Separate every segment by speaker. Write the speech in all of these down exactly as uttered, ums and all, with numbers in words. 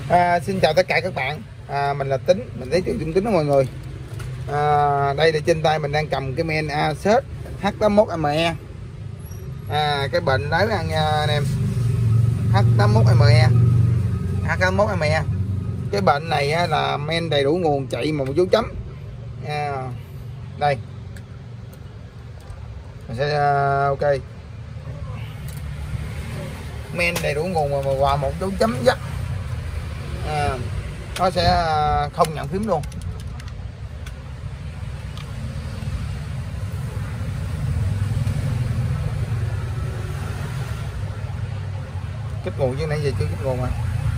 Speaker 1: À, xin chào tất cả các bạn. À, mình là Tính, mình thấy Trung Tính đó mọi người. À, đây là trên tay mình đang cầm cái men Asus H tám mốt M E. À, cái bệnh đấy là nha anh em, H tám mốt M E, H tám mốt M E. Cái bệnh này á, là men đầy đủ nguồn chạy mà một dấu chấm. À, đây mình sẽ uh, ok, men đầy đủ nguồn mà qua một dấu chấm dắt. À, nó sẽ không nhận phím luôn. Kích nguồn chứ nãy giờ chưa kích nguồn à.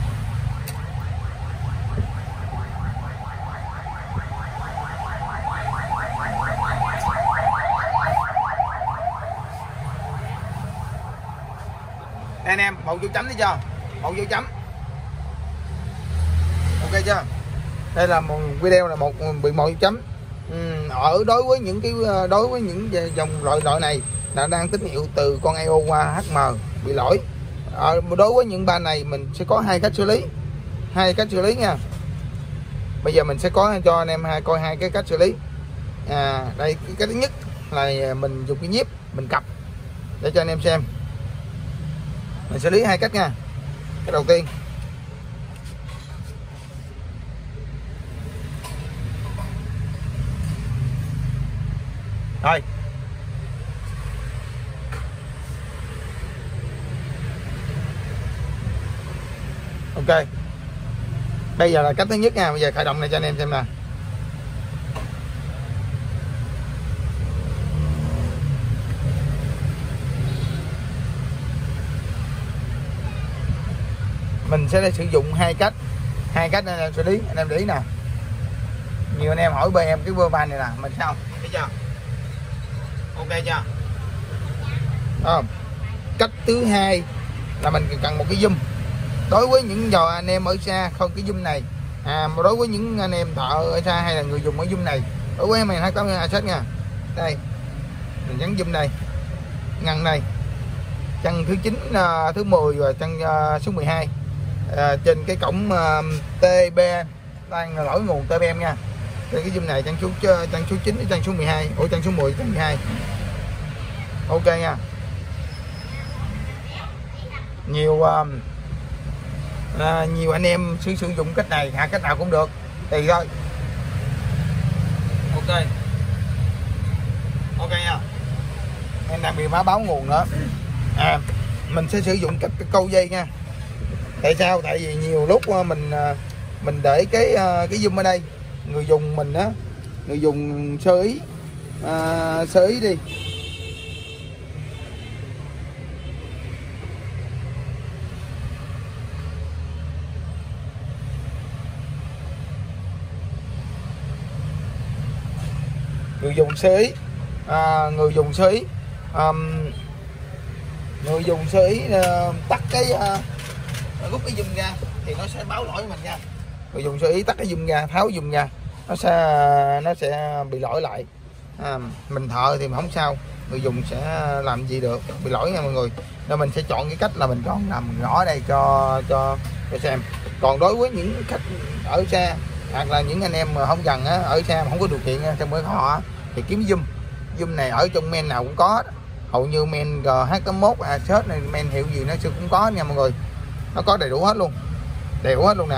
Speaker 1: Đây anh em, một dấu chấm thấy chưa? Một dấu chấm. Ok chưa? Đây là một video là một bị một dấu chấm. Ừ, ở đối với những cái đối với những dòng loại loại này là đang tín hiệu từ con i o qua H M bị lỗi. Ở đối với những ba này mình sẽ có hai cách xử lý, hai cách xử lý nha. Bây giờ mình sẽ có cho anh em hai coi hai cái cách xử lý. À, đây cái, cái thứ nhất là mình dùng cái nhíp mình cặp để cho anh em xem. Mình xử lý hai cách nha. Cái đầu tiên, rồi ok, bây giờ là cách thứ nhất nha. Bây giờ khởi động này cho anh em xem nè. Mình sẽ sử dụng hai cách, hai cách anh em xử lý. Anh em để ý nè, nhiều anh em hỏi bên em cái bơ van này nè, mình sao thấy chưa? Ok chưa? Không. Cách thứ hai là mình cần một cái zoom. Đối với những giờ anh em ở xa không cái zoom này, à đối với những anh em thợ ở xa hay là người dùng ở zoom này, đối với em này H tám Asus nha. Đây mình nhấn zoom đây, ngăn này, chân thứ chín, uh, thứ mười và chân uh, số mười hai. À, trên cái cổng uh, tê bê đang lỗi nguồn tê bê em nha. Trên cái zoom này chân số chân số chín, chân số mười hai, ủa chân số mười, chân mười hai. Ok nha. Nhiều uh, à, nhiều anh em sử sử dụng cách này, hạ cách nào cũng được, tùy thôi. Ok. Ok nha. Em đang bị má báo nguồn nữa. À, mình sẽ sử dụng cách cái câu dây nha. Tại sao? Tại vì nhiều lúc mình mình để cái cái zoom ở đây, người dùng mình á, người dùng sơ ý à, sơ ý đi. Người dùng sơ ý à, người dùng sơ ý um, người dùng sơ ý uh, tắt cái uh, rút cái zoom ra thì nó sẽ báo lỗi mình nha. Người dùng sơ ý tắt cái zoom ra, tháo zoom ra, nó sẽ nó sẽ bị lỗi lại. À, mình thợ thì không sao, người dùng sẽ làm gì được, bị lỗi nha mọi người. Nên mình sẽ chọn cái cách là mình chọn làm rõ đây cho cho cho xem. Còn đối với những khách ở xa hoặc là những anh em mà không gần á, ở xa mà không có điều kiện trong với họ thì kiếm zoom. Zoom này ở trong men nào cũng có, hầu như men G H tám mốt Asus này, men hiệu gì nó cũng có nha mọi người. Nó có đầy đủ hết luôn, đầy đủ hết luôn nè.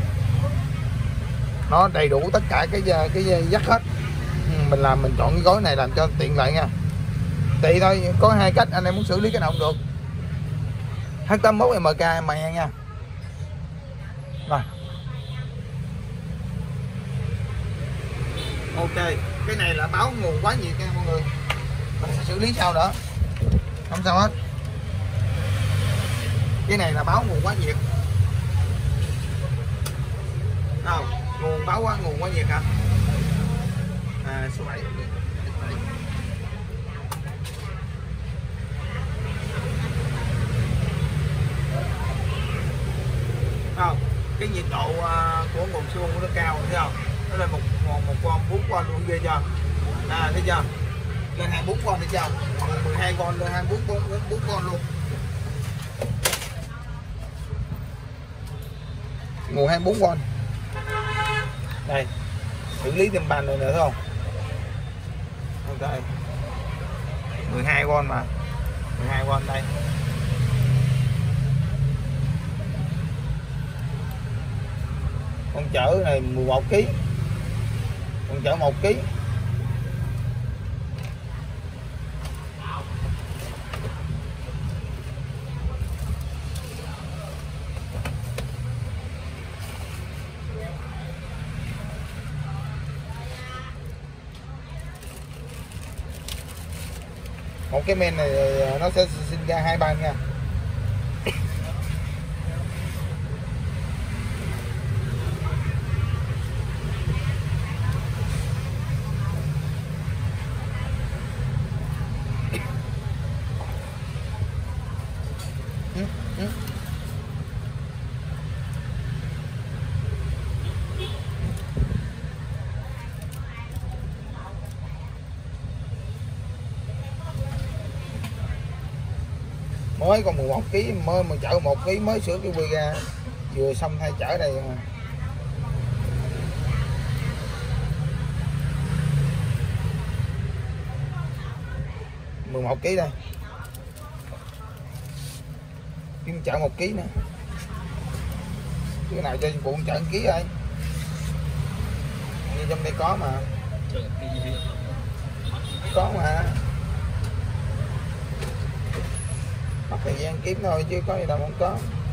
Speaker 1: Nó đầy đủ tất cả cái cái dắt hết. Mình làm mình chọn cái gói này làm cho tiện lợi nha. Tùy thôi, có hai cách, anh em muốn xử lý cái nào cũng được. H tám mốt M K M E nha. Rồi. Ok, cái này là báo nguồn quá nhiệt nha mọi người. Mình sẽ xử lý sau nữa, không sao hết. Cái này là báo nguồn quá nhiệt. Đâu, nguồn báo quá nguồn quá nhiệt hả? À, số bảy. Không, cái nhiệt độ uh, của nguồn siêu nó cao, thấy không? Nó lên một một, một con bốn con luôn, ghê chưa? À, thấy chưa? Lên hai bốn con thấy chưa? Còn mười hai con lên hai bốn bốn bốn con luôn. nguồn hai mươi bốn vôn. Đây, xử lý thêm bàn này nữa thấy không? Ok, mười hai vôn mà, mười hai vôn đây. Con chở này mười một ki lô gam, con chở một ki lô gam. Một cái men này nó sẽ sinh ra hai ban nha. Ừ, ừ. Mới còn mười một ki lô gam, mới mà chở một ki lô gam mới sửa cái quy ra, vừa xong thay chở đây mà. mười một ki lô gam đây. Kiếm chở một ki lô gam nè. Cái nào cho phụ chở một ký rồi. Như trong đây có mà. Có mà. Mất thời gian kiếm thôi chứ có gì đâu không có.